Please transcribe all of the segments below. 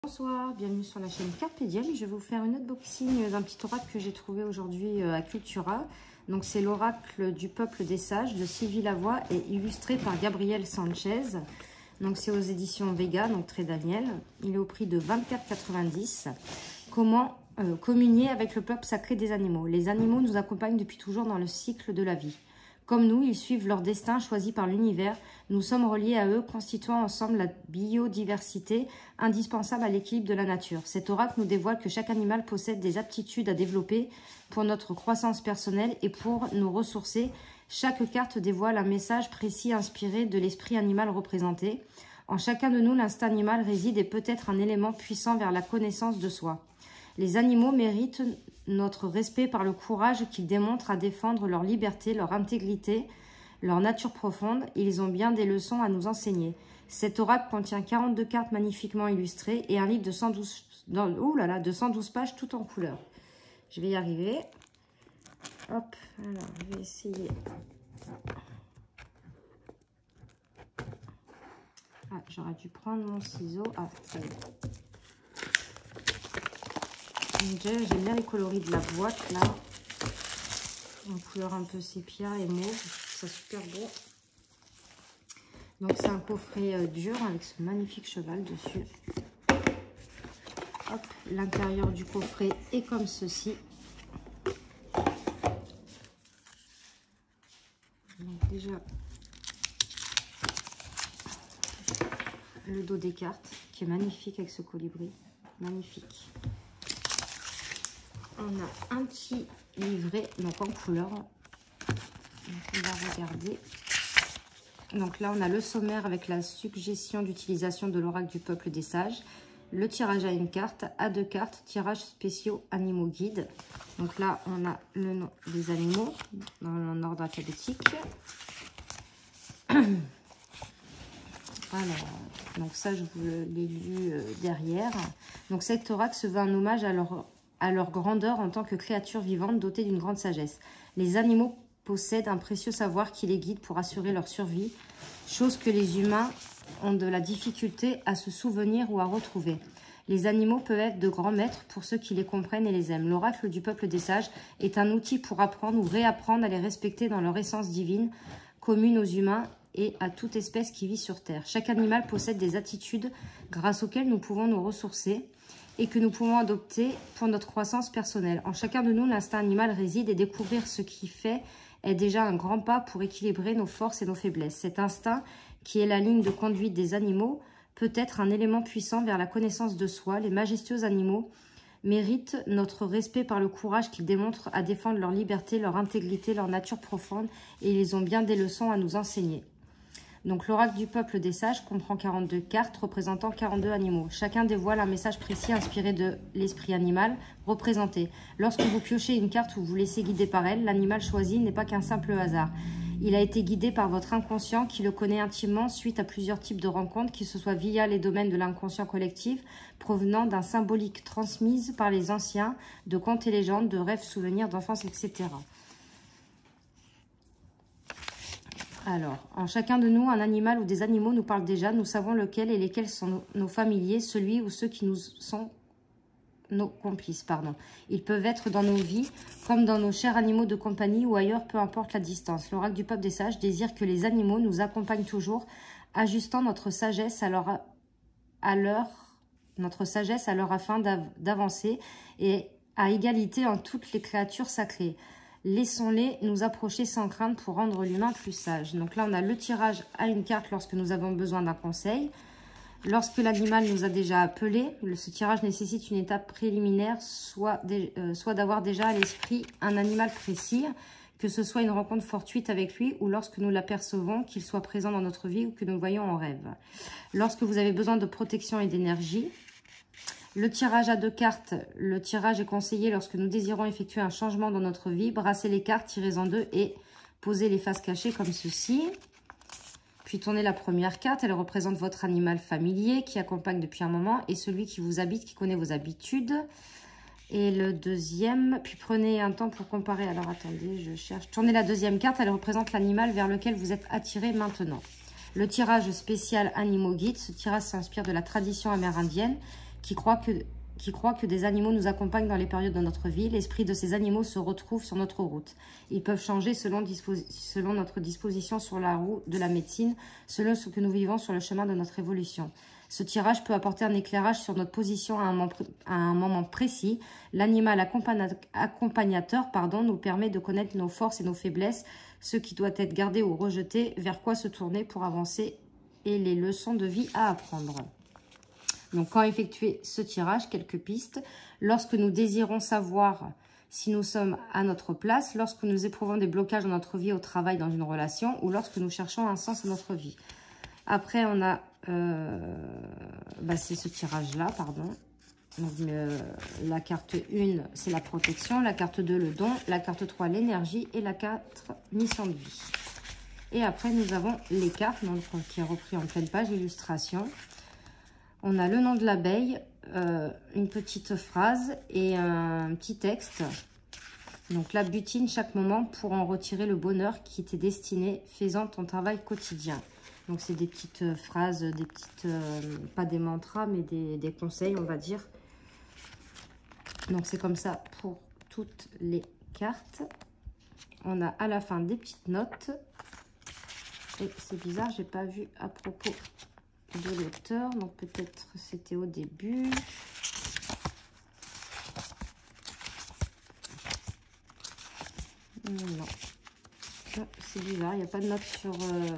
Bonsoir, bienvenue sur la chaîne Carpe Diem. Je vais vous faire une unboxing d'un petit oracle que j'ai trouvé aujourd'hui à Cultura. Donc c'est l'oracle du peuple des sages de Sylvie Lavoie et illustré par Gabriel Sanchez. Donc c'est aux éditions Vega, donc Très Daniel. Il est au prix de 24,90 €. Comment communier avec le peuple sacré des animaux? Les animaux nous accompagnent depuis toujours dans le cycle de la vie. Comme nous, ils suivent leur destin choisi par l'univers. Nous sommes reliés à eux, constituant ensemble la biodiversité indispensable à l'équilibre de la nature. Cet oracle nous dévoile que chaque animal possède des aptitudes à développer pour notre croissance personnelle et pour nous ressourcer. Chaque carte dévoile un message précis inspiré de l'esprit animal représenté. En chacun de nous, l'instinct animal réside et peut être un élément puissant vers la connaissance de soi. Les animaux méritent notre respect par le courage qu'ils démontrent à défendre leur liberté, leur intégrité, leur nature profonde. Ils ont bien des leçons à nous enseigner. Cet oracle contient 42 cartes magnifiquement illustrées et un livre de 112 pages tout en couleur. Je vais y arriver. Hop, alors je vais essayer. Ah, j'aurais dû prendre mon ciseau. Ah, ça y est. J'aime bien les coloris de la boîte là, en couleur un peu sépia et mauve, c'est super beau. Donc c'est un coffret dur avec ce magnifique cheval dessus. Hop, l'intérieur du coffret est comme ceci. Donc déjà le dos des cartes qui est magnifique avec ce colibri, magnifique. On a un petit livret, donc en couleur. Donc on va regarder. Donc là, on a le sommaire avec la suggestion d'utilisation de l'oracle du peuple des sages. Le tirage à une carte, à 2 cartes, tirage spéciaux animaux guides. Donc là, on a le nom des animaux dans l'ordre alphabétique. Alors, donc ça, je vous l'ai lu derrière. Donc cet oracle se veut un hommage à leur grandeur en tant que créatures vivantes dotées d'une grande sagesse. Les animaux possèdent un précieux savoir qui les guide pour assurer leur survie, chose que les humains ont de la difficulté à se souvenir ou à retrouver. Les animaux peuvent être de grands maîtres pour ceux qui les comprennent et les aiment. L'oracle du peuple des sages est un outil pour apprendre ou réapprendre à les respecter dans leur essence divine, commune aux humains et à toute espèce qui vit sur Terre. Chaque animal possède des attitudes grâce auxquelles nous pouvons nous ressourcer et que nous pouvons adopter pour notre croissance personnelle. En chacun de nous, l'instinct animal réside et découvrir ce qui fait est déjà un grand pas pour équilibrer nos forces et nos faiblesses. Cet instinct, qui est la ligne de conduite des animaux, peut être un élément puissant vers la connaissance de soi. Les majestueux animaux méritent notre respect par le courage qu'ils démontrent à défendre leur liberté, leur intégrité, leur nature profonde, et ils ont bien des leçons à nous enseigner. Donc l'oracle du peuple des sages comprend 42 cartes représentant 42 animaux. Chacun dévoile un message précis inspiré de l'esprit animal représenté. Lorsque vous piochez une carte ou vous laissez guider par elle, l'animal choisi n'est pas qu'un simple hasard. Il a été guidé par votre inconscient qui le connaît intimement suite à plusieurs types de rencontres, que ce soit via les domaines de l'inconscient collectif, provenant d'un symbolique transmise par les anciens, de contes et légendes, de rêves, souvenirs d'enfance, etc. Alors, en chacun de nous, un animal ou des animaux nous parlent déjà. Nous savons lequel et lesquels sont nos familiers, celui ou ceux qui nous sont nos complices. Ils peuvent être dans nos vies, comme dans nos chers animaux de compagnie ou ailleurs, peu importe la distance. L'oracle du peuple des sages désire que les animaux nous accompagnent toujours, ajustant notre sagesse à leur afin d'avancer et à égalité en toutes les créatures sacrées. Laissons-les nous approcher sans crainte pour rendre l'humain plus sage. Donc là, on a le tirage à une carte lorsque nous avons besoin d'un conseil. Lorsque l'animal nous a déjà appelé, ce tirage nécessite une étape préliminaire, soit d'avoir déjà à l'esprit un animal précis, que ce soit une rencontre fortuite avec lui ou lorsque nous l'apercevons, qu'il soit présent dans notre vie ou que nous le voyons en rêve. Lorsque vous avez besoin de protection et d'énergie, le tirage à 2 cartes, le tirage est conseillé lorsque nous désirons effectuer un changement dans notre vie. Brassez les cartes, tirez-en 2 et posez les faces cachées comme ceci. Puis tournez la première carte, elle représente votre animal familier qui accompagne depuis un moment et celui qui vous habite, qui connaît vos habitudes. Et le deuxième, puis prenez un temps pour comparer. Alors attendez, je cherche. Tournez la deuxième carte, elle représente l'animal vers lequel vous êtes attiré maintenant. Le tirage spécial animaux guides, ce tirage s'inspire de la tradition amérindienne qui croient que des animaux nous accompagnent dans les périodes de notre vie. L'esprit de ces animaux se retrouve sur notre route. Ils peuvent changer selon notre disposition sur la route de la médecine, selon ce que nous vivons sur le chemin de notre évolution. Ce tirage peut apporter un éclairage sur notre position à un moment précis. L'animal accompagnateur nous permet de connaître nos forces et nos faiblesses, ce qui doit être gardé ou rejeté, vers quoi se tourner pour avancer et les leçons de vie à apprendre. Donc, quand effectuer ce tirage, quelques pistes. Lorsque nous désirons savoir si nous sommes à notre place, lorsque nous éprouvons des blocages dans notre vie, au travail, dans une relation, ou lorsque nous cherchons un sens à notre vie. Après, on a... c'est ce tirage-là, pardon. Donc, la carte 1, c'est la protection. La carte 2, le don. La carte 3, l'énergie. Et la 4, mission de vie. Et après, nous avons les cartes, donc, qui est repris en pleine page, illustration. On a le nom de l'abeille, une petite phrase et un petit texte. Donc, la butine chaque moment pour en retirer le bonheur qui t'est destiné, faisant ton travail quotidien. Donc, c'est des petites phrases, des petites, pas des mantras, mais des conseils, on va dire. Donc, c'est comme ça pour toutes les cartes. On a à la fin des petites notes. Et c'est bizarre, j'ai pas vu à propos de l'auteur, donc peut-être c'était au début. Non, c'est bizarre, il n'y a pas de note sur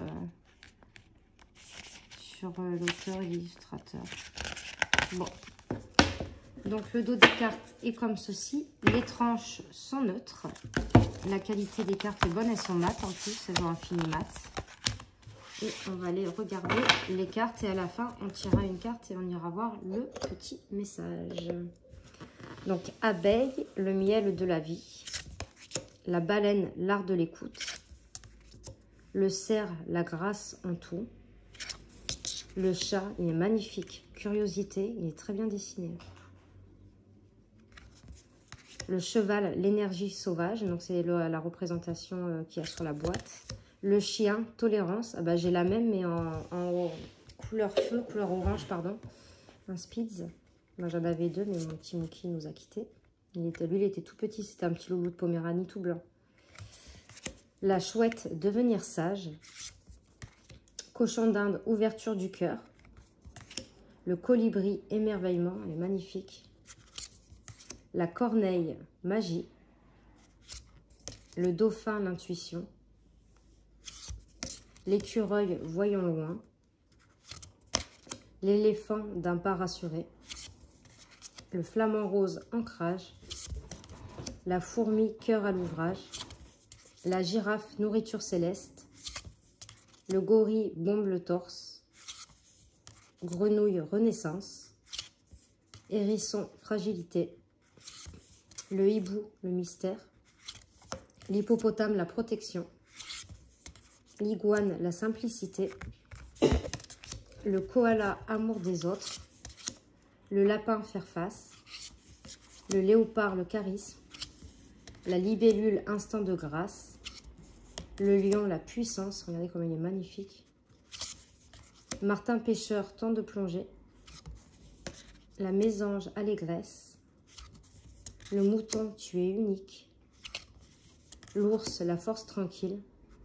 l'auteur et l'illustrateur. Bon, donc le dos des cartes est comme ceci. Les tranches sont neutres. La qualité des cartes est bonne, elles sont mates en plus, elles ont un fini mat. Et on va aller regarder les cartes et à la fin, on tirera une carte et on ira voir le petit message. Donc, abeille, le miel de la vie. La baleine, l'art de l'écoute. Le cerf, la grâce en tout. Le chat, il est magnifique. Curiosité, il est très bien dessiné. Le cheval, l'énergie sauvage. Donc, c'est la représentation qu'il y a sur la boîte. Le chien, tolérance. Ah bah, j'ai la même, mais en couleur feu, couleur orange, pardon. Un Spitz. Moi, j'en avais deux, mais mon petit Mookie nous a quittés. Lui, il était tout petit. C'était un petit loulou de Poméranie tout blanc. La chouette, devenir sage. Cochon d'Inde, ouverture du cœur. Le colibri, émerveillement. Elle est magnifique. La corneille, magie. Le dauphin, l'intuition. L'écureuil, voyons loin. L'éléphant, d'un pas rassuré. Le flamant rose, ancrage. La fourmi, cœur à l'ouvrage. La girafe, nourriture céleste. Le gorille, bombe le torse. Grenouille, renaissance. Hérisson, fragilité. Le hibou, le mystère. L'hippopotame, la protection. L'iguane, la simplicité. Le koala, amour des autres. Le lapin, faire face. Le léopard, le charisme. La libellule, instant de grâce. Le lion, la puissance. Regardez comme il est magnifique. Martin pêcheur, temps de plongée. La mésange, allégresse. Le mouton, tu es unique. L'ours, la force tranquille.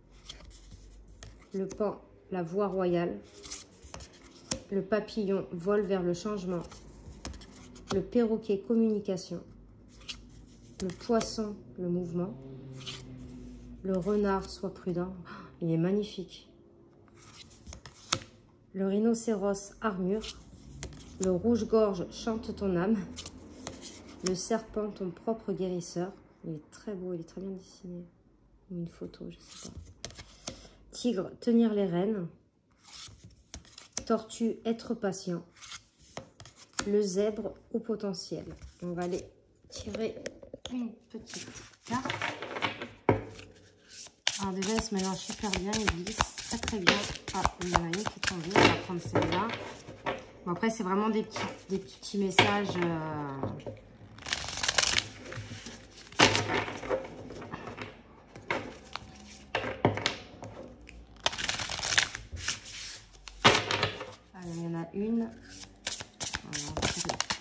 Le paon, la voie royale. Le papillon, vol vers le changement. Le perroquet, communication. Le poisson, le mouvement. Le renard, sois prudent. Oh, il est magnifique. Le rhinocéros, armure. Le rouge-gorge, chante ton âme. Le serpent, ton propre guérisseur. Il est très beau, il est très bien dessiné. Ou une photo, je sais pas. Tigre, tenir les rênes. Tortue, être patient. Le zèbre, au potentiel. On va aller tirer une petite carte. Alors déjà, il se mélange super bien, il glisse très très bien. Ah, il y en a une qui est tombée, on va prendre celle-là. Bon, après, c'est vraiment des petits messages... Il y en a une. Voilà,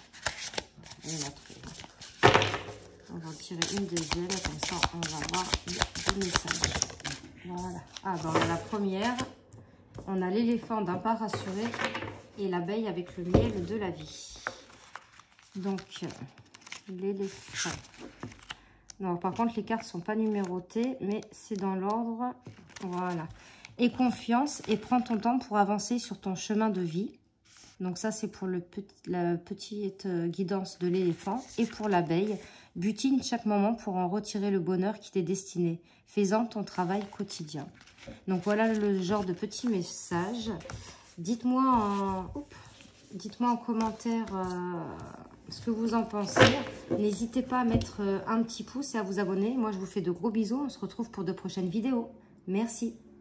il y en a trop. On va en tirer une deuxième, comme ça on va voir les messages. Voilà. Ah, ben, on a la première. On a l'éléphant d'un pas rassuré et l'abeille avec le miel de la vie. Donc, l'éléphant. Non, par contre, les cartes ne sont pas numérotées, mais c'est dans l'ordre. Voilà. Et confiance et prends ton temps pour avancer sur ton chemin de vie. Donc ça, c'est pour la petite guidance de l'éléphant. Et pour l'abeille, butine chaque moment pour en retirer le bonheur qui t'est destiné. Fais-en ton travail quotidien. Donc voilà le genre de petits messages. Dites-moi en commentaire ce que vous en pensez. N'hésitez pas à mettre un petit pouce et à vous abonner. Moi, je vous fais de gros bisous. On se retrouve pour de prochaines vidéos. Merci.